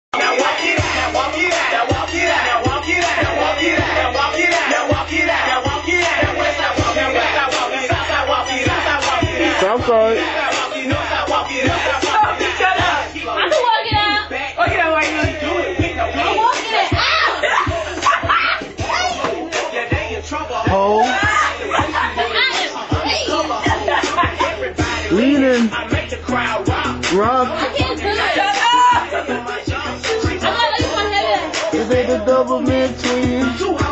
Now walk it out. Now walk it out. Now walk it out. Now walk it out. Now walk it out. Now walk it out. Now walk it out. Now walk it out. Now west side walk it out. West side walk it out. South side walk it out. South side walk it out. South side. North side walk it out. South side walk it out. Shut up. I can walk it out. Walk it out right now. I'm walking it out. Yeah, they in trouble. Hold. Leaning. I make the crowd rock. Rock. I can't do it. Shut up. I'm not like my head. Is it the double mid twin?